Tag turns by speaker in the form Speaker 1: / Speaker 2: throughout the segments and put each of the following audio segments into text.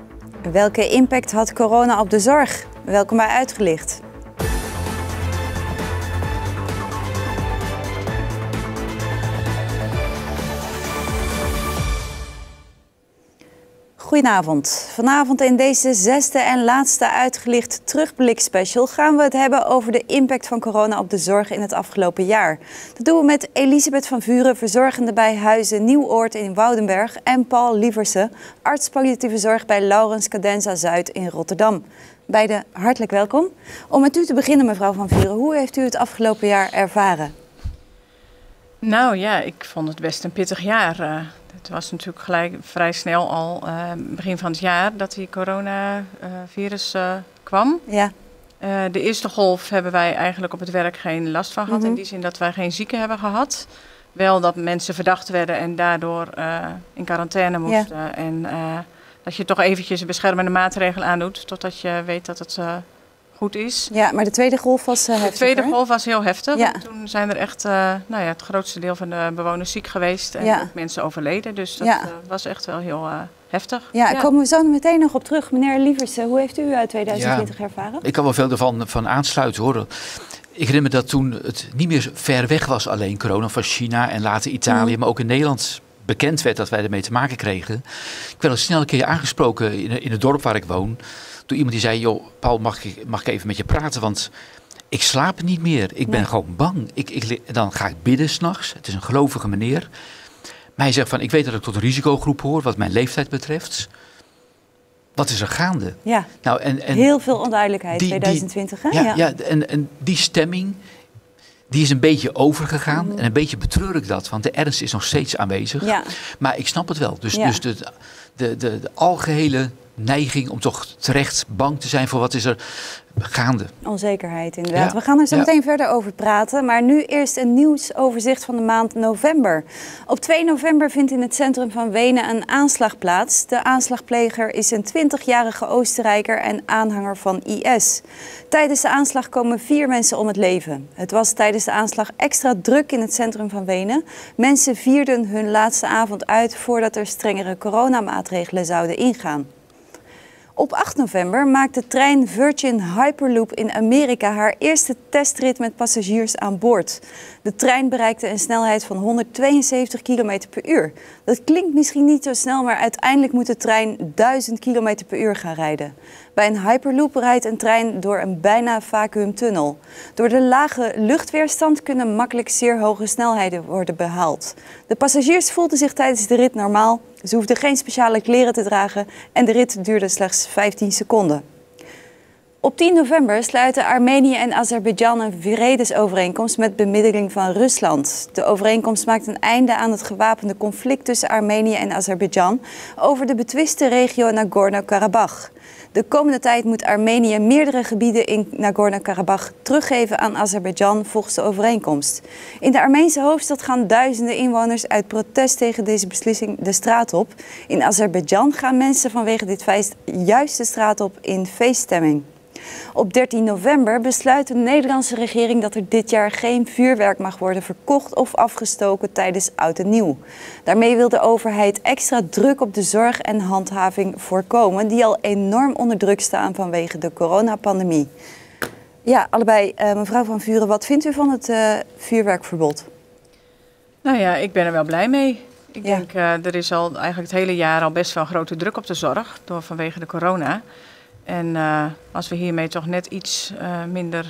Speaker 1: Welke impact had corona op de zorg? Welkom bij Uitgelicht. Goedenavond. Vanavond in deze zesde en laatste Uitgelicht terugblik special gaan we het hebben over de impact van corona op de zorg in het afgelopen jaar. Dat doen we met Elisabeth van Vuren, verzorgende bij Huizen Nieuwoord in Woudenberg, en Paul Lieverse, arts palliatieve zorg bij Laurens Cadenza Zuid in Rotterdam. Beiden hartelijk welkom. Om met u te beginnen, mevrouw van Vuren, hoe heeft u het afgelopen jaar ervaren?
Speaker 2: Nou ja, ik vond het best een pittig jaar. Het was natuurlijk gelijk vrij snel al begin van het jaar dat die coronavirus kwam.
Speaker 1: Ja.
Speaker 2: De eerste golf hebben wij eigenlijk op het werk geen last van gehad. In die zin dat wij geen zieken hebben gehad. Wel dat mensen verdacht werden en daardoor in quarantaine moesten. Ja. En dat je toch eventjes beschermende maatregelen aandoet totdat je weet dat het goed is.
Speaker 1: Ja, maar de tweede golf was heftig.
Speaker 2: De tweede golf was heel heftig.
Speaker 1: Ja.
Speaker 2: Toen zijn er echt het grootste deel van de bewoners ziek geweest en ook mensen overleden. Dus dat was echt wel heel heftig.
Speaker 1: Ja, komen we zo meteen nog op terug. Meneer Lieverse, hoe heeft u 2020 ervaren?
Speaker 3: Ik kan wel veel ervan aansluiten, hoor. Ik herinner me dat toen het niet meer ver weg was alleen corona van China en later Italië, maar ook in Nederland bekend werd dat wij ermee te maken kregen. Ik werd al snel een keer aangesproken in het dorp waar ik woon door iemand die zei, joh, Paul, mag ik even met je praten, want ik slaap niet meer. Ik ben gewoon bang. Dan ga ik bidden 's nachts. Het is een gelovige meneer. Maar hij zegt van, ik weet dat ik tot een risicogroep hoor, wat mijn leeftijd betreft. Wat is er gaande?
Speaker 1: Ja,
Speaker 3: nou, en
Speaker 1: heel veel onduidelijkheid 2020. Hè?
Speaker 3: Ja, en die stemming, die is een beetje overgegaan. En een beetje betreur ik dat, want de ernst is nog steeds aanwezig. Ja. Maar ik snap het wel. Dus de algehele neiging om toch terecht bang te zijn voor wat is er gaande. Onzekerheid,
Speaker 1: inderdaad. Ja. We gaan er zo meteen verder over praten. Maar nu eerst een nieuwsoverzicht van de maand november. Op 2 november vindt in het centrum van Wenen een aanslag plaats. De aanslagpleger is een 20-jarige Oostenrijker en aanhanger van IS. Tijdens de aanslag komen 4 mensen om het leven. Het was tijdens de aanslag extra druk in het centrum van Wenen. Mensen vierden hun laatste avond uit voordat er strengere coronamaatregelen zouden ingaan. Op 8 november maakt de trein Virgin Hyperloop in Amerika haar eerste testrit met passagiers aan boord. De trein bereikte een snelheid van 172 km per uur. Dat klinkt misschien niet zo snel, maar uiteindelijk moet de trein 1000 km per uur gaan rijden. Bij een Hyperloop rijdt een trein door een bijna vacuümtunnel. Door de lage luchtweerstand kunnen makkelijk zeer hoge snelheden worden behaald. De passagiers voelden zich tijdens de rit normaal. Ze hoefden geen speciale kleren te dragen en de rit duurde slechts 15 seconden. Op 10 november sluiten Armenië en Azerbeidzjan een vredesovereenkomst met bemiddeling van Rusland. De overeenkomst maakt een einde aan het gewapende conflict tussen Armenië en Azerbeidzjan over de betwiste regio Nagorno-Karabakh. De komende tijd moet Armenië meerdere gebieden in Nagorno-Karabakh teruggeven aan Azerbeidzjan volgens de overeenkomst. In de Armeense hoofdstad gaan duizenden inwoners uit protest tegen deze beslissing de straat op. In Azerbeidzjan gaan mensen vanwege dit feest juist de straat op in feeststemming. Op 13 november besluit de Nederlandse regering dat er dit jaar geen vuurwerk mag worden verkocht of afgestoken tijdens Oud en Nieuw. Daarmee wil de overheid extra druk op de zorg en handhaving voorkomen, die al enorm onder druk staan vanwege de coronapandemie. Ja, allebei, mevrouw van Vuren, wat vindt u van het vuurwerkverbod?
Speaker 2: Nou ja, ik ben er wel blij mee. Ik denk, er is al eigenlijk het hele jaar al best wel grote druk op de zorg vanwege de corona. En als we hiermee toch net iets minder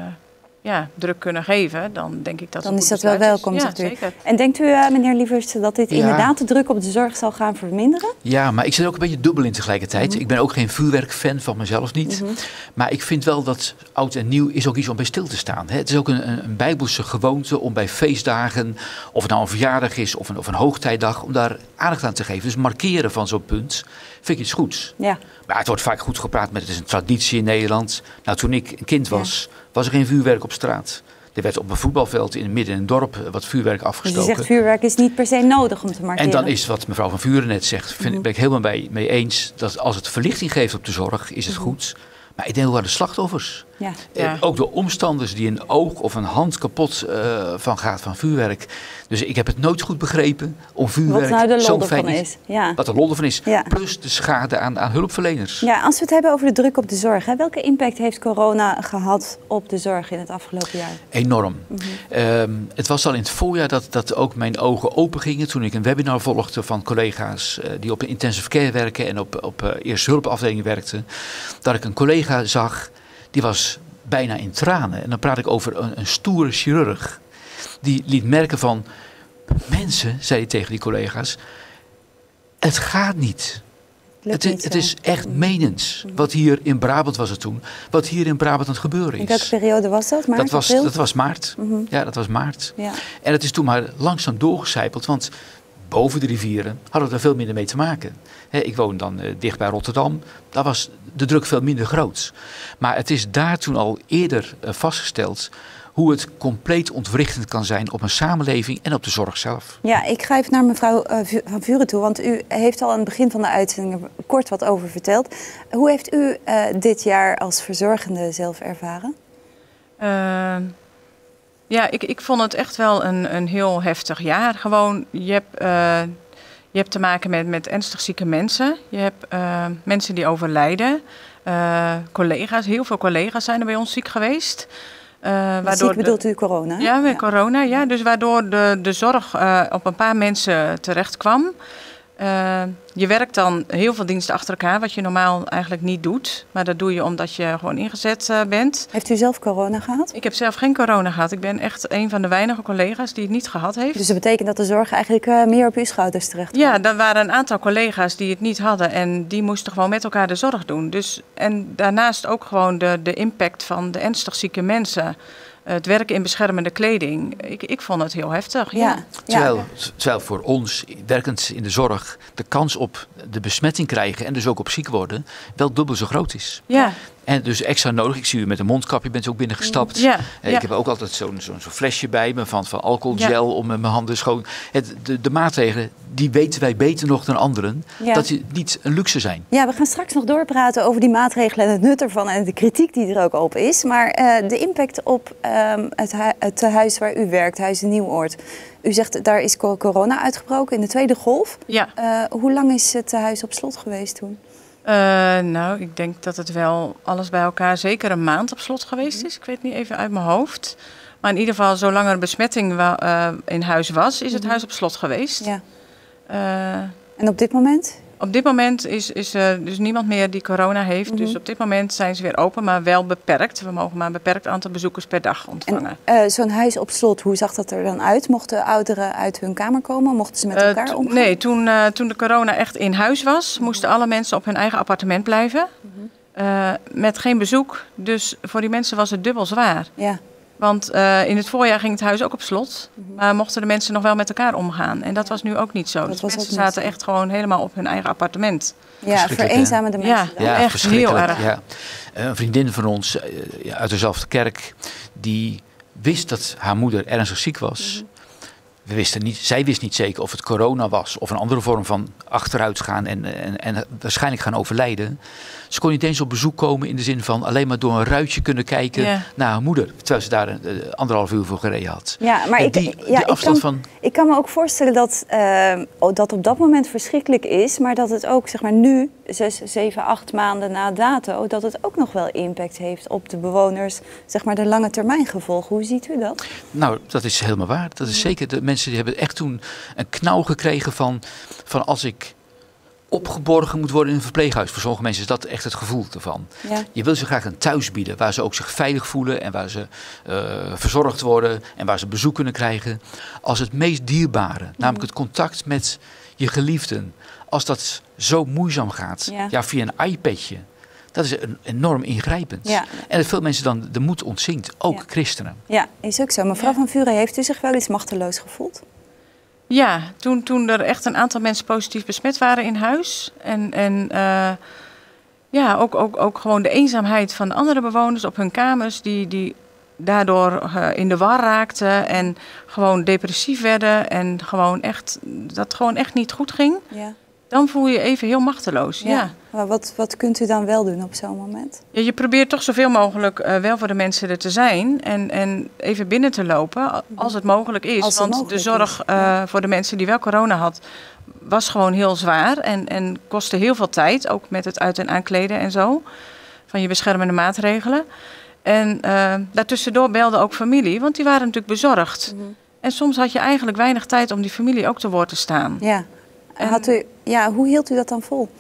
Speaker 2: druk kunnen geven, dan denk ik dat
Speaker 1: dan is dat wel welkom, zegt u. Zeker. En denkt u, meneer Lieverse, dat dit inderdaad de druk op de zorg zal gaan verminderen?
Speaker 3: Ja, maar ik zit ook een beetje dubbel in tegelijkertijd. Ik ben ook geen vuurwerkfan van mezelf niet. Maar ik vind wel dat Oud en Nieuw is ook iets om bij stil te staan. Het is ook een bijbelse gewoonte om bij feestdagen, of het nou een verjaardag is of een hoogtijdag, om daar aandacht aan te geven. Dus markeren van zo'n punt vind ik iets goeds. Ja. Maar het wordt vaak goed gepraat met het is een traditie in Nederland. Nou, toen ik een kind was er geen vuurwerk op straat. Er werd op een voetbalveld midden in een dorp wat vuurwerk afgestoken.
Speaker 1: Dus je zegt vuurwerk is niet per se nodig om te markeren.
Speaker 3: En dan is wat mevrouw van Vuren net zegt, ben ik helemaal mee eens, dat als het verlichting geeft op de zorg, is het goed. Maar ik denk ook aan de slachtoffers.
Speaker 1: Ja.
Speaker 3: Ook de omstanders die een oog of een hand kapot van gaat van vuurwerk. Dus ik heb het nooit goed begrepen om vuurwerk
Speaker 1: wat nou de
Speaker 3: zo
Speaker 1: lol
Speaker 3: fijn
Speaker 1: ervan is. Ja.
Speaker 3: Wat de lol ervan is.
Speaker 1: Ja.
Speaker 3: Plus de schade aan hulpverleners.
Speaker 1: Ja, als we het hebben over de druk op de zorg. Hè, welke impact heeft corona gehad op de zorg in het afgelopen jaar?
Speaker 3: Enorm. Het was al in het voorjaar dat ook mijn ogen open gingen toen ik een webinar volgde van collega's die op een intensive care werken en op eerste hulpafdelingen werkten. Dat ik een collega zag, die was bijna in tranen. En dan praat ik over een stoere chirurg. Die liet merken van, mensen, zei hij tegen die collega's, het gaat niet. Het is echt menens. Wat hier in Brabant was het toen. Wat hier in Brabant aan het gebeuren is.
Speaker 1: In welke periode was dat? Maart,
Speaker 3: dat was maart. Ja, dat was maart.
Speaker 1: Ja.
Speaker 3: En het is toen maar langzaam doorgecijpeld. Want boven de rivieren hadden we er veel minder mee te maken. Ik woon dan dicht bij Rotterdam. Daar was de druk veel minder groot. Maar het is daar toen al eerder vastgesteld hoe het compleet ontwrichtend kan zijn op een samenleving en op de zorg zelf.
Speaker 1: Ja, ik ga even naar mevrouw Van Vuren toe, want u heeft al aan het begin van de uitzending kort wat over verteld. Hoe heeft u dit jaar als verzorgende zelf ervaren?
Speaker 2: Ja, ik vond het echt wel een heel heftig jaar. Gewoon, je hebt te maken met ernstig zieke mensen. Je hebt mensen die overlijden. Collega's, heel veel collega's zijn er bij ons ziek geweest.
Speaker 1: Ziek bedoelt u corona?
Speaker 2: Ja, met corona. Ja. Dus waardoor de zorg op een paar mensen terecht kwam. Je werkt dan heel veel diensten achter elkaar, wat je normaal eigenlijk niet doet. Maar dat doe je omdat je gewoon ingezet bent.
Speaker 1: Heeft u zelf corona gehad?
Speaker 2: Ik heb zelf geen corona gehad. Ik ben echt een van de weinige collega's die het niet gehad heeft.
Speaker 1: Dus dat betekent dat de zorg eigenlijk meer op uw schouders terecht kwam?
Speaker 2: Ja, er waren een aantal collega's die het niet hadden. En die moesten gewoon met elkaar de zorg doen. Dus, en daarnaast ook gewoon de impact van de ernstig zieke mensen. Het werken in beschermende kleding. Ik vond het heel heftig. Ja.
Speaker 3: Terwijl voor ons, werkend in de zorg, de kans op de besmetting krijgen en dus ook op ziek worden, wel dubbel zo groot is. Ja. En dus extra nodig. Ik zie u met een mondkapje, bent u ook binnengestapt.
Speaker 2: Ja.
Speaker 3: Ik heb ook altijd zo'n flesje bij me van alcoholgel om mijn handen schoon. De maatregelen, die weten wij beter nog dan anderen, dat die niet een luxe zijn. Ja,
Speaker 1: we gaan straks nog doorpraten over die maatregelen en het nut ervan en de kritiek die er ook op is. Maar de impact op het tehuis waar u werkt, Huis de Nieuwoord. U zegt, daar is corona uitgebroken in de tweede golf.
Speaker 2: Ja.
Speaker 1: Hoe lang is het tehuis op slot geweest toen?
Speaker 2: Nou, ik denk dat het wel alles bij elkaar zeker een maand op slot geweest is. Ik weet niet even uit mijn hoofd. Maar in ieder geval, zolang er besmetting in huis was, is het huis op slot geweest.
Speaker 1: Ja. En op dit moment?
Speaker 2: Op dit moment is er dus niemand meer die corona heeft. Dus op dit moment zijn ze weer open, maar wel beperkt. We mogen maar een beperkt aantal bezoekers per dag ontvangen.
Speaker 1: Zo'n huis op slot, hoe zag dat er dan uit? Mochten ouderen uit hun kamer komen? Mochten ze met elkaar omgaan?
Speaker 2: Nee, toen de corona echt in huis was, moesten alle mensen op hun eigen appartement blijven. Met geen bezoek. Dus voor die mensen was het dubbel zwaar. Ja. Want in het voorjaar ging het huis ook op slot. Maar mochten de mensen nog wel met elkaar omgaan. En dat was nu ook niet zo. Dus mensen zaten echt gewoon helemaal op hun eigen appartement.
Speaker 1: Ja, vereenzamende mensen.
Speaker 2: Ja, echt heel erg.
Speaker 3: Ja. Een vriendin van ons uit dezelfde kerk, die wist dat haar moeder ernstig ziek was. Zij wist niet zeker of het corona was of een andere vorm van achteruit gaan en waarschijnlijk gaan overlijden. Ze kon niet eens op bezoek komen in de zin van alleen maar door een ruitje kunnen kijken naar haar moeder. Terwijl ze daar 1,5 uur voor gereden had.
Speaker 1: Ja, maar ik kan me ook voorstellen dat op dat moment verschrikkelijk is. Maar dat het ook zeg maar nu, 6, 7, 8 maanden na dato, dat het ook nog wel impact heeft op de bewoners. Zeg maar de lange termijn gevolgen. Hoe ziet u dat?
Speaker 3: Nou, dat is helemaal waar. Dat is zeker. De mensen die hebben echt toen een knauw gekregen van als ik opgeborgen moet worden in een verpleeghuis. Voor sommige mensen is dat echt het gevoel ervan. Ja. Je wil ze graag een thuis bieden waar ze ook zich veilig voelen en waar ze verzorgd worden en waar ze bezoek kunnen krijgen. Als het meest dierbare, namelijk het contact met je geliefden, als dat zo moeizaam gaat, via een iPadje, dat is enorm ingrijpend. Ja. En dat veel mensen dan de moed ontzinkt, ook christenen.
Speaker 1: Ja, is ook zo. Mevrouw Van Vuren, heeft u zich wel eens machteloos gevoeld?
Speaker 2: Ja, toen er echt een aantal mensen positief besmet waren in huis. En ook gewoon de eenzaamheid van andere bewoners op hun kamers, die daardoor in de war raakten en gewoon depressief werden en dat gewoon echt niet goed ging. Ja. dan voel je je even heel machteloos. Ja.
Speaker 1: Maar wat kunt u dan wel doen op zo'n moment?
Speaker 2: Ja, je probeert toch zoveel mogelijk wel voor de mensen er te zijn. En even binnen te lopen, als het mogelijk is. Want de zorg voor de mensen die wel corona had, was gewoon heel zwaar. En kostte heel veel tijd, ook met het uit- en aankleden en zo. Van je beschermende maatregelen. En daartussendoor belde ook familie, want die waren natuurlijk bezorgd. En soms had je eigenlijk weinig tijd om die familie ook te woord te staan.
Speaker 1: Ja. Hoe hield u dat dan vol?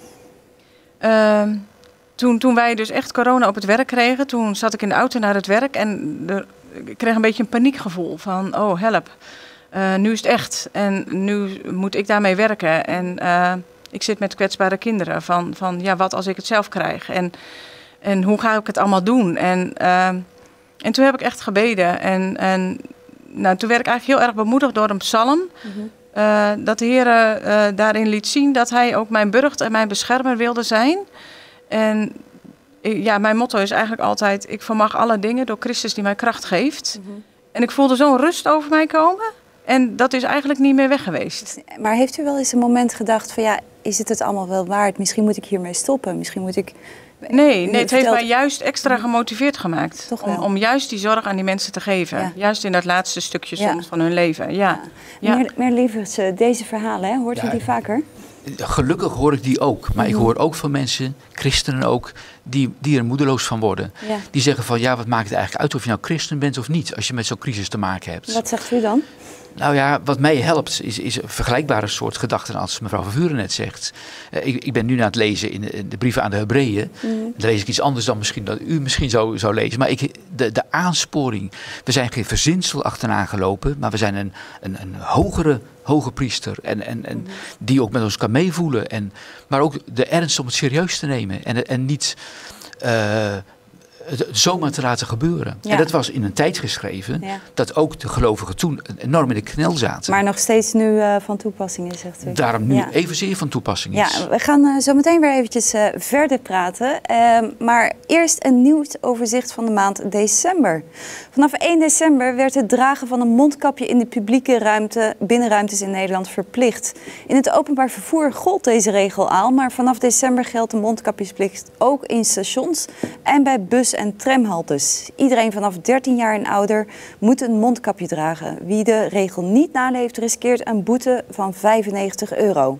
Speaker 2: Toen wij dus echt corona op het werk kregen, toen zat ik in de auto naar het werk en ik kreeg een beetje een paniekgevoel van, oh help, nu is het echt en nu moet ik daarmee werken. En ik zit met kwetsbare kinderen van ja, wat als ik het zelf krijg en hoe ga ik het allemaal doen? En toen heb ik echt gebeden en toen werd ik eigenlijk heel erg bemoedigd door een psalm. Dat de Heer daarin liet zien dat hij ook mijn burcht en mijn beschermer wilde zijn. En ja, mijn motto is eigenlijk altijd, ik vermag alle dingen door Christus die mij kracht geeft. En ik voelde zo'n rust over mij komen. En dat is eigenlijk niet meer weg geweest.
Speaker 1: Maar heeft u wel eens een moment gedacht van ja, is het allemaal wel waard? Misschien moet ik hiermee stoppen. Misschien moet ik...
Speaker 2: Nee, het heeft mij juist extra gemotiveerd gemaakt. Om juist die zorg aan die mensen te geven. Ja. Juist in dat laatste stukje soms van hun leven. Ja.
Speaker 1: Meneer Lievers, deze verhalen, hoort u die vaker?
Speaker 3: Gelukkig hoor ik die ook. Maar ik hoor ook van mensen, christenen ook, die er moedeloos van worden. Ja. Die zeggen van ja, wat maakt het eigenlijk uit of je nou christen bent of niet, als je met zo'n crisis te maken hebt.
Speaker 1: Wat zegt u dan?
Speaker 3: Nou ja, wat mij helpt is een vergelijkbare soort gedachten als mevrouw Van Vuren net zegt. Ik ben nu aan het lezen in de brieven aan de Hebreeën. Dan lees ik iets anders dan misschien dat u misschien zou lezen. Maar de aansporing, we zijn geen verzinsel achterna gelopen, maar we zijn een hoge priester. En die ook met ons kan meevoelen. Maar ook de ernst om het serieus te nemen. En niet het zomaar te laten gebeuren. Ja. En dat was in een tijd geschreven dat ook de gelovigen toen enorm in de knel zaten.
Speaker 1: Maar nog steeds nu van toepassing is, zegt u.
Speaker 3: Daarom nu evenzeer van toepassing is.
Speaker 1: Ja, we gaan zo meteen weer eventjes verder praten. Maar eerst een nieuwsoverzicht van de maand december. Vanaf 1 december werd het dragen van een mondkapje in de publieke binnenruimtes in Nederland verplicht. In het openbaar vervoer gold deze regel al, maar vanaf december geldt de mondkapjesplicht ook in stations en bij bus- en tramhaltes. Iedereen vanaf 13 jaar en ouder moet een mondkapje dragen. Wie de regel niet naleeft, riskeert een boete van €95.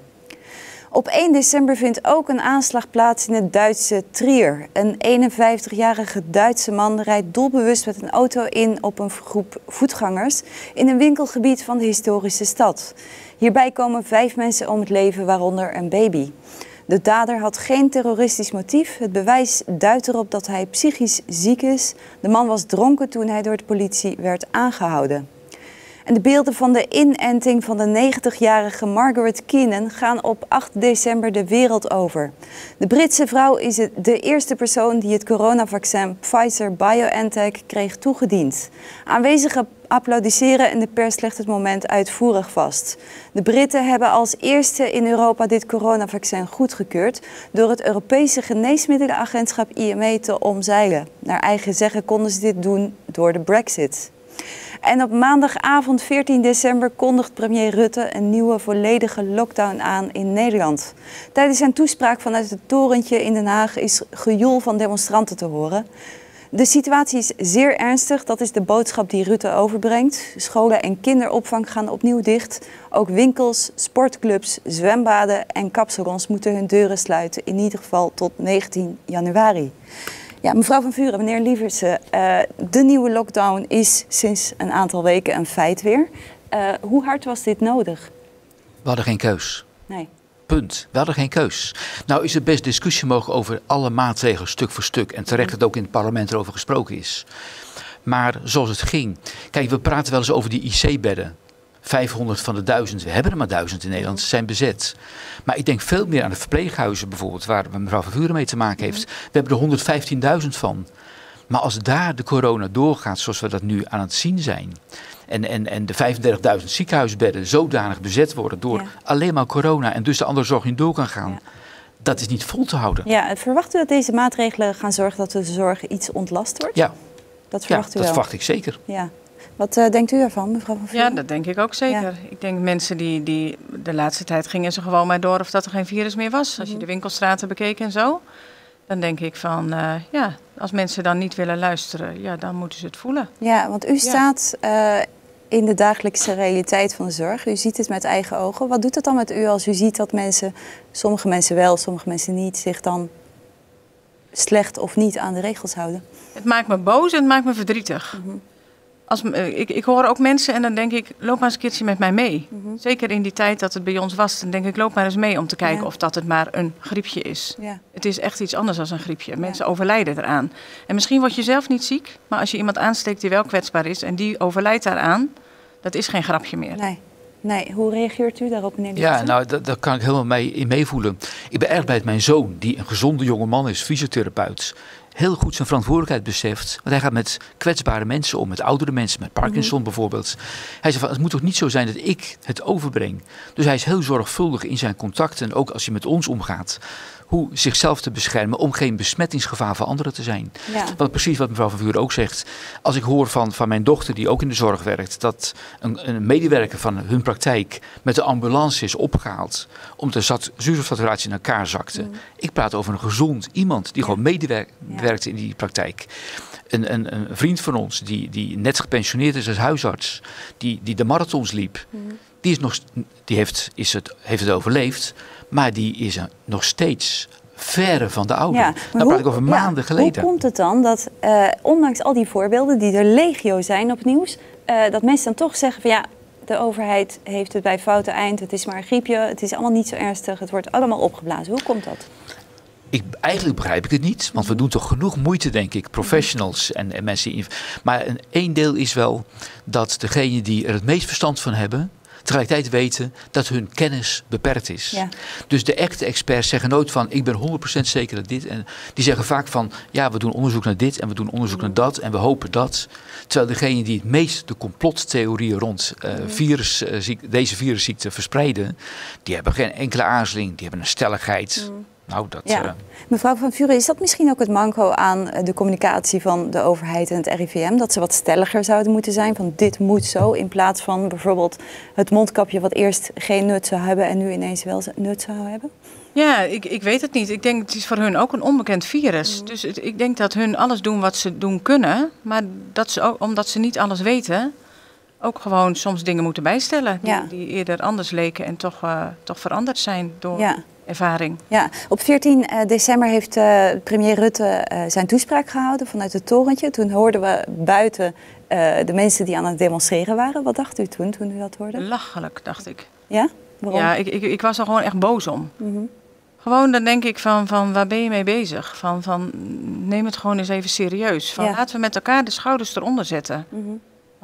Speaker 1: Op 1 december vindt ook een aanslag plaats in het Duitse Trier. Een 51-jarige Duitse man rijdt doelbewust met een auto in op een groep voetgangers in een winkelgebied van de historische stad. Hierbij komen 5 mensen om het leven, waaronder een baby. De dader had geen terroristisch motief. Het bewijs duidt erop dat hij psychisch ziek is. De man was dronken toen hij door de politie werd aangehouden. En de beelden van de inenting van de 90-jarige Margaret Keenan gaan op 8 december de wereld over. De Britse vrouw is de eerste persoon die het coronavaccin Pfizer-BioNTech kreeg toegediend. Aanwezigen applaudisseren en de pers legt het moment uitvoerig vast. De Britten hebben als eerste in Europa dit coronavaccin goedgekeurd door het Europese Geneesmiddelenagentschap EMA te omzeilen. Naar eigen zeggen konden ze dit doen door de Brexit. En op maandagavond 14 december kondigt premier Rutte een nieuwe volledige lockdown aan in Nederland. Tijdens zijn toespraak vanuit het torentje in Den Haag is gejoel van demonstranten te horen. De situatie is zeer ernstig, dat is de boodschap die Rutte overbrengt. Scholen en kinderopvang gaan opnieuw dicht. Ook winkels, sportclubs, zwembaden en kapsalons moeten hun deuren sluiten, in ieder geval tot 19 januari. Ja, mevrouw Van Vuren, meneer Lieversen, de nieuwe lockdown is sinds een aantal weken een feit weer. Hoe hard was dit nodig?
Speaker 3: We hadden geen keus.
Speaker 1: Nee.
Speaker 3: Punt. We hadden geen keus. Nou is er best discussie mogelijk over alle maatregelen stuk voor stuk. En terecht dat ook in het parlement erover gesproken is. Maar zoals het ging. Kijk, we praten wel eens over die IC-bedden. 500 van de 1000, we hebben er maar 1000 in Nederland, zijn bezet. Maar ik denk veel meer aan de verpleeghuizen bijvoorbeeld, waar mevrouw Van Vuren mee te maken heeft. We hebben er 115.000 van. Maar als daar de corona doorgaat zoals we dat nu aan het zien zijn. En de 35.000 ziekenhuisbedden zodanig bezet worden door alleen maar corona. En dus de andere zorg niet door kan gaan. Ja. Dat is niet vol te houden.
Speaker 1: Ja, verwacht u dat deze maatregelen gaan zorgen dat de zorg iets ontlast wordt?
Speaker 3: Ja.
Speaker 1: Dat verwacht u wel?
Speaker 3: Dat verwacht ik zeker.
Speaker 1: Ja. Wat denkt u ervan, mevrouw Van Vuren?
Speaker 2: Ja, dat denk ik ook zeker. Ja. Ik denk mensen die de laatste tijd gingen ze gewoon maar door of dat er geen virus meer was. Als je de winkelstraten bekeek en zo. Dan denk ik van, als mensen dan niet willen luisteren, ja, dan moeten ze het voelen.
Speaker 1: Ja, want u staat in de dagelijkse realiteit van de zorg. U ziet het met eigen ogen. Wat doet het dan met u als u ziet dat mensen, sommige mensen wel, sommige mensen niet, zich dan slecht of niet aan de regels houden?
Speaker 2: Het maakt me boos en het maakt me verdrietig. Mm-hmm. Ik hoor ook mensen en dan denk ik, loop maar eens een keertje met mij mee. Mm-hmm. Zeker in die tijd dat het bij ons was, dan denk ik, loop maar eens mee om te kijken of dat het maar een griepje is. Ja. Het is echt iets anders dan een griepje. Mensen overlijden eraan. En misschien word je zelf niet ziek, maar als je iemand aansteekt die wel kwetsbaar is en die overlijdt daaraan, dat is geen grapje meer.
Speaker 1: Nee, hoe reageert u daarop, meneer de
Speaker 3: Ja, nou, daar kan ik helemaal in meevoelen. Ik ben erg blij dat mijn zoon, die een gezonde jonge man is, fysiotherapeut, heel goed zijn verantwoordelijkheid beseft. Want hij gaat met kwetsbare mensen om, met oudere mensen, met Parkinson bijvoorbeeld. Hij zegt van, het moet toch niet zo zijn dat ik het overbreng. Dus hij is heel zorgvuldig in zijn contacten, ook als hij met ons omgaat, hoe zichzelf te beschermen om geen besmettingsgevaar voor anderen te zijn. Ja. Want precies wat mevrouw Van Vuren ook zegt. Als ik hoor van mijn dochter die ook in de zorg werkt, dat een medewerker van hun praktijk met de ambulance is opgehaald omdat de zuurstofsaturatie in elkaar zakte. Ik praat over een gezond iemand die gewoon medewerkt in die praktijk. Een vriend van ons die net gepensioneerd is als huisarts, die de marathons liep. Die heeft het overleefd, maar die is nog steeds verre van de oude. Ja, dan praat ik over maanden geleden.
Speaker 1: Hoe komt het dan dat, ondanks al die voorbeelden die er legio zijn op het nieuws, dat mensen dan toch zeggen van ja, de overheid heeft het bij foute eind, het is maar een griepje, het is allemaal niet zo ernstig, het wordt allemaal opgeblazen. Hoe komt dat?
Speaker 3: Eigenlijk begrijp ik het niet, want we doen toch genoeg moeite, denk ik, professionals en mensen die. Maar één deel is wel dat degenen die er het meest verstand van hebben, tegelijkertijd weten dat hun kennis beperkt is. Ja. Dus de echte experts zeggen nooit van, ik ben 100% zeker dat dit. En die zeggen vaak van, ja, we doen onderzoek naar dit en we doen onderzoek naar dat en we hopen dat. Terwijl degenen die het meest de complottheorieën rond deze virusziekte verspreiden, die hebben geen enkele aarzeling, die hebben een stelligheid. Nou,
Speaker 1: Mevrouw Van Vuren, is dat misschien ook het manco aan de communicatie van de overheid en het RIVM? Dat ze wat stelliger zouden moeten zijn van dit moet zo, in plaats van bijvoorbeeld het mondkapje wat eerst geen nut zou hebben en nu ineens wel nut zou hebben?
Speaker 2: Ja, ik weet het niet. Ik denk het is voor hun ook een onbekend virus. Dus ik denk dat hun alles doen wat ze doen kunnen, maar dat ze ook, omdat ze niet alles weten, ook gewoon soms dingen moeten bijstellen die eerder anders leken en toch veranderd zijn door ervaring. Ja,
Speaker 1: op 14 december heeft premier Rutte zijn toespraak gehouden vanuit het torentje. Toen hoorden we buiten de mensen die aan het demonstreren waren. Wat dacht u toen u dat hoorde?
Speaker 2: Lachelijk, dacht ik.
Speaker 1: Ja? Waarom?
Speaker 2: Ja, ik was er gewoon echt boos om. Mm-hmm. Gewoon, dan denk ik van waar ben je mee bezig? Van neem het gewoon eens even serieus. Laten we met elkaar de schouders eronder zetten. Mm-hmm.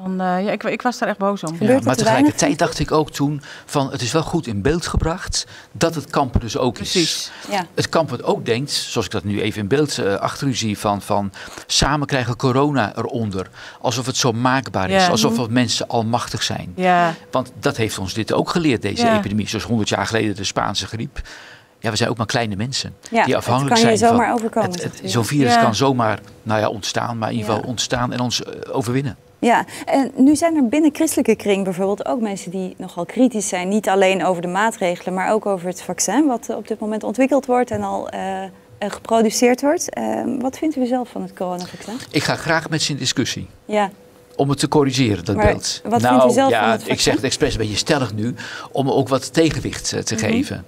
Speaker 2: Ik was daar echt boos om.
Speaker 3: Ja, maar tegelijkertijd dacht ik ook toen van het is wel goed in beeld gebracht dat het kamp dus ook is. Ja. Het kamp wat ook denkt, zoals ik dat nu even in beeld achter u zie, van samen krijgen corona eronder. Alsof het zo maakbaar is, alsof we mensen almachtig zijn. Ja. Want dat heeft ons dit ook geleerd, deze epidemie. Zoals 100 jaar geleden de Spaanse griep. Ja, we zijn ook maar kleine mensen die afhankelijk zijn.
Speaker 1: Het kan je zomaar overkomen.
Speaker 3: Zo'n virus kan zomaar ontstaan, maar in ieder geval ontstaan en ons overwinnen.
Speaker 1: Ja, en nu zijn er binnen christelijke kring bijvoorbeeld ook mensen die nogal kritisch zijn. Niet alleen over de maatregelen, maar ook over het vaccin wat op dit moment ontwikkeld wordt en al geproduceerd wordt. Wat vindt u zelf van het coronavaccin?
Speaker 3: Ik ga graag met ze in discussie. Ja. Om het te corrigeren, dat beeld.
Speaker 1: Wat vindt u zelf van het vaccin?
Speaker 3: Ik zeg het expres een beetje stellig nu, om ook wat tegenwicht te geven.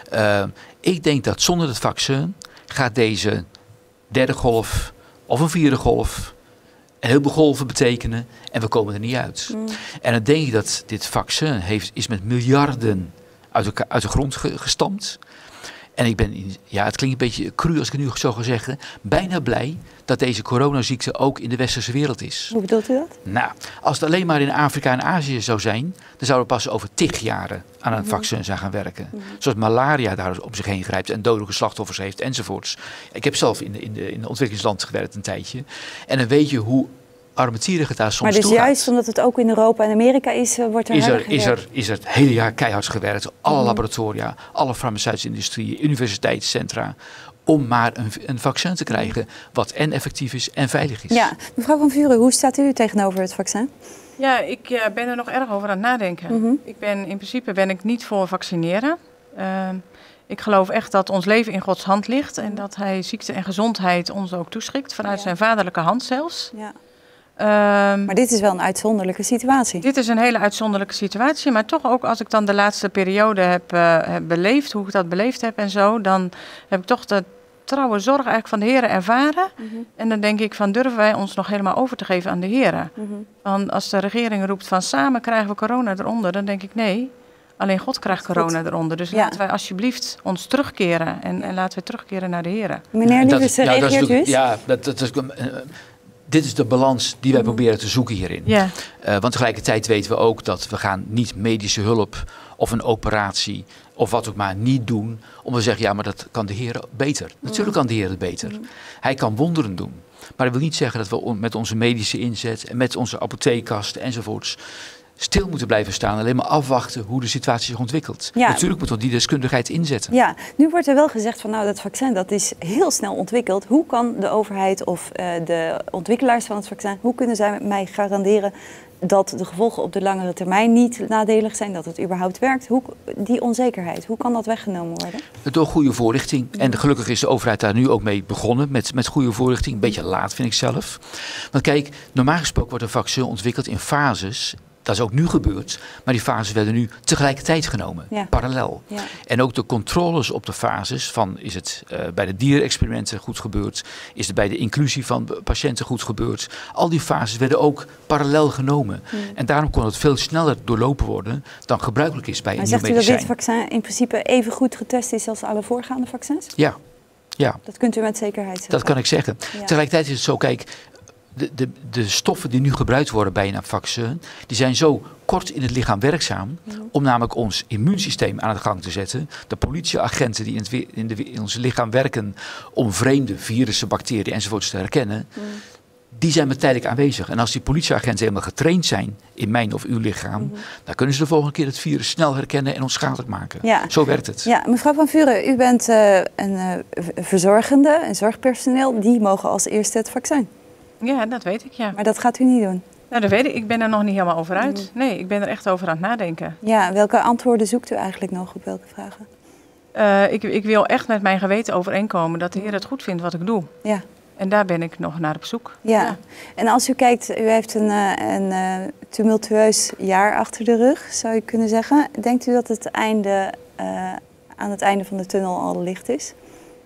Speaker 3: Ik denk dat zonder het vaccin gaat deze derde golf of een vierde golf een heleboel golven betekenen en we komen er niet uit. En dan denk ik dat dit vaccin is met miljarden uit de grond gestampt. En ik ben, het klinkt een beetje cru als ik het nu zo ga zeggen, bijna blij dat deze coronaziekte ook in de westerse wereld is.
Speaker 1: Hoe bedoelt u dat?
Speaker 3: Nou, als het alleen maar in Afrika en Azië zou zijn, dan zouden we pas over 10 jaren aan een vaccin zijn gaan werken. Zoals malaria daar op zich heen grijpt en dodelijke slachtoffers heeft enzovoorts. Ik heb zelf in de ontwikkelingsland gewerkt een tijdje. En dan weet je hoe armetierig het daar soms toe gaat.
Speaker 1: Maar dus juist omdat het ook in Europa en Amerika is, wordt er
Speaker 3: is er het hele jaar keihard gewerkt. Alle laboratoria, alle farmaceutische industrieën, universiteitscentra, om maar een vaccin te krijgen wat en effectief is en veilig is.
Speaker 1: Ja, mevrouw Van Vuren, hoe staat u tegenover het vaccin?
Speaker 2: Ja, ik ben er nog erg over aan het nadenken. In principe ben ik niet voor vaccineren. Ik geloof echt dat ons leven in Gods hand ligt en dat hij ziekte en gezondheid ons ook toeschikt, vanuit zijn vaderlijke hand zelfs.
Speaker 1: Ja. Maar dit is wel een uitzonderlijke situatie.
Speaker 2: Dit is een hele uitzonderlijke situatie, maar toch ook als ik dan de laatste periode heb beleefd, hoe ik dat beleefd heb en zo, dan heb ik toch de trouwe zorg eigenlijk van de Heer ervaren. En dan denk ik van, durven wij ons nog helemaal over te geven aan de Heer? Want als de regering roept van samen krijgen we corona eronder, dan denk ik nee. Alleen God krijgt corona eronder. Dus laten wij alsjeblieft ons terugkeren. En laten we terugkeren naar de Heer.
Speaker 1: Meneer Lievers, reageert u eens?
Speaker 3: Ja, dit is de balans die wij proberen te zoeken hierin.
Speaker 2: Ja.
Speaker 3: Want tegelijkertijd weten we ook dat we gaan niet medische hulp of een operatie of wat ook maar niet doen. Om te zeggen, ja, maar dat kan de Heer beter. Natuurlijk kan de Heer het beter. Hij kan wonderen doen. Maar dat wil niet zeggen dat we met onze medische inzet en met onze apotheekkasten enzovoorts stil moeten blijven staan. Alleen maar afwachten hoe de situatie zich ontwikkelt. Ja. Natuurlijk moeten we die deskundigheid inzetten.
Speaker 1: Ja, nu wordt er wel gezegd van nou dat vaccin dat is heel snel ontwikkeld. Hoe kan de overheid of de ontwikkelaars van het vaccin, hoe kunnen zij mij garanderen dat de gevolgen op de langere termijn niet nadelig zijn, dat het überhaupt werkt? Die onzekerheid, hoe kan dat weggenomen worden?
Speaker 3: Door goede voorlichting. En gelukkig is de overheid daar nu ook mee begonnen met goede voorlichting. Een beetje laat vind ik zelf. Want kijk, normaal gesproken wordt een vaccin ontwikkeld in fases. Dat is ook nu gebeurd, maar die fases werden nu tegelijkertijd genomen, parallel. Ja. En ook de controles op de fases van is het bij de dierenexperimenten goed gebeurd, is het bij de inclusie van patiënten goed gebeurd. Al die fases werden ook parallel genomen. En daarom kon het veel sneller doorlopen worden dan gebruikelijk is bij een nieuw medicijn.
Speaker 1: Zegt u dat dit vaccin in principe even goed getest is als alle voorgaande vaccins?
Speaker 3: Ja.
Speaker 1: Dat kunt u met zekerheid zeggen?
Speaker 3: Dat kan ik zeggen. Ja. Tegelijkertijd is het zo, kijk, de stoffen die nu gebruikt worden bij een vaccin, die zijn zo kort in het lichaam werkzaam om namelijk ons immuunsysteem aan de gang te zetten. De politieagenten die in ons lichaam werken om vreemde virussen, bacteriën enzovoorts te herkennen, die zijn maar tijdelijk aanwezig. En als die politieagenten helemaal getraind zijn in mijn of uw lichaam, dan kunnen ze de volgende keer het virus snel herkennen en onschadelijk maken. Ja. Zo werkt het.
Speaker 1: Ja, mevrouw Van Vuren, u bent een verzorgende, een zorgpersoneel, die mogen als eerste het vaccin.
Speaker 2: Ja, dat weet ik, ja.
Speaker 1: Maar dat gaat u niet doen?
Speaker 2: Nou, dat weet ik. Ik ben er nog niet helemaal over uit. Nee, ik ben er echt over aan het nadenken.
Speaker 1: Ja, welke antwoorden zoekt u eigenlijk nog op welke vragen?
Speaker 2: Ik wil echt met mijn geweten overeenkomen dat de Heer het goed vindt wat ik doe. Ja. En daar ben ik nog naar op zoek.
Speaker 1: Ja. En als u kijkt, u heeft een tumultueus jaar achter de rug, zou je kunnen zeggen. Denkt u dat het einde, aan het einde van de tunnel al licht is?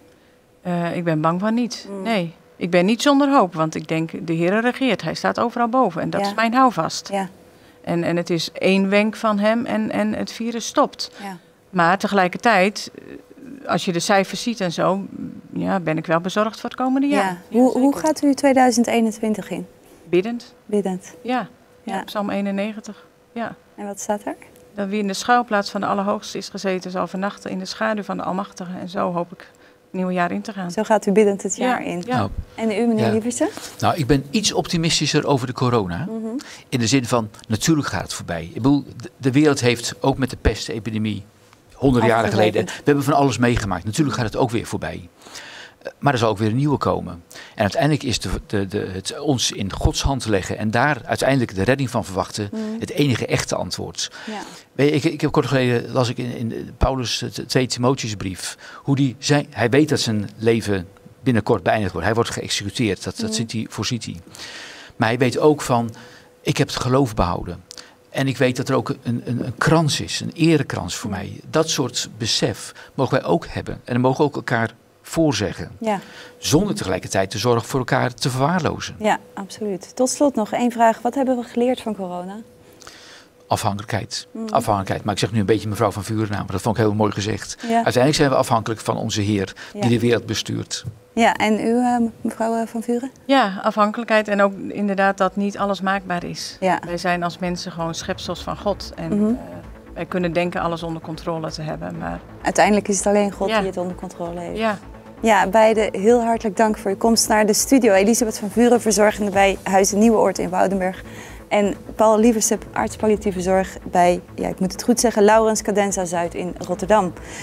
Speaker 2: Ik ben bang van niet, nee. Ik ben niet zonder hoop, want ik denk, de Heer regeert. Hij staat overal boven en dat is mijn houvast. Ja. En het is één wenk van hem en het virus stopt. Ja. Maar tegelijkertijd, als je de cijfers ziet en zo, ben ik wel bezorgd voor het komende jaar.
Speaker 1: Ja. Hoe gaat u 2021 in?
Speaker 2: Biddend.
Speaker 1: Biddend.
Speaker 2: Ja, Psalm 91. Ja.
Speaker 1: En wat staat er?
Speaker 2: Dat wie in de schuilplaats van de Allerhoogste is gezeten, zal vernachten in de schaduw van de Almachtige. En zo hoop ik nieuwe jaar in te gaan.
Speaker 1: Zo gaat u biddend het jaar in. Ja. Nou, en u, meneer Lieversen?
Speaker 3: Nou, ik ben iets optimistischer over de corona. In de zin van, natuurlijk gaat het voorbij. Ik bedoel, de wereld heeft ook met de pestepidemie 100 jaar geleden. We hebben van alles meegemaakt. Natuurlijk gaat het ook weer voorbij. Maar er zal ook weer een nieuwe komen. En uiteindelijk is het ons in Gods hand leggen en daar uiteindelijk de redding van verwachten het enige echte antwoord. Ja. Weet je, ik heb kort geleden, las ik in Paulus' 2 Timotheusbrief, hoe hij weet dat zijn leven binnenkort beëindigd wordt. Hij wordt geëxecuteerd, dat voorziet hij. Maar hij weet ook van, ik heb het geloof behouden. En ik weet dat er ook een krans is, een erekrans voor mij. Dat soort besef mogen wij ook hebben. En dan mogen we ook elkaar voorzeggen. Ja. Zonder tegelijkertijd de zorg voor elkaar te verwaarlozen. Ja,
Speaker 1: absoluut. Tot slot nog één vraag. Wat hebben we geleerd van corona?
Speaker 3: Afhankelijkheid. Afhankelijkheid. Maar ik zeg nu een beetje mevrouw Van Vuren aan, maar dat vond ik heel mooi gezegd. Ja. Uiteindelijk zijn we afhankelijk van onze Heer die de wereld bestuurt.
Speaker 1: Ja, en u, mevrouw Van Vuren?
Speaker 2: Ja, afhankelijkheid en ook inderdaad dat niet alles maakbaar is. Ja. Wij zijn als mensen gewoon schepsels van God. En wij kunnen denken alles onder controle te hebben. Maar
Speaker 1: uiteindelijk is het alleen God die het onder controle heeft. Ja. Ja, beiden heel hartelijk dank voor je komst naar de studio. Elisabeth Van Vuren, verzorgende bij Huizen Nieuweoord in Woudenberg. En Paul Lieversen, arts palliatieve zorg bij, ik moet het goed zeggen, Laurens Cadenza Zuid in Rotterdam.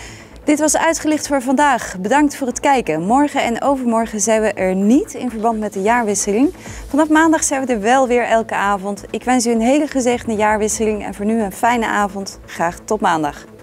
Speaker 1: Dit was Uitgelicht voor vandaag. Bedankt voor het kijken. Morgen en overmorgen zijn we er niet in verband met de jaarwisseling. Vanaf maandag zijn we er wel weer elke avond. Ik wens u een hele gezegende jaarwisseling en voor nu een fijne avond. Graag tot maandag.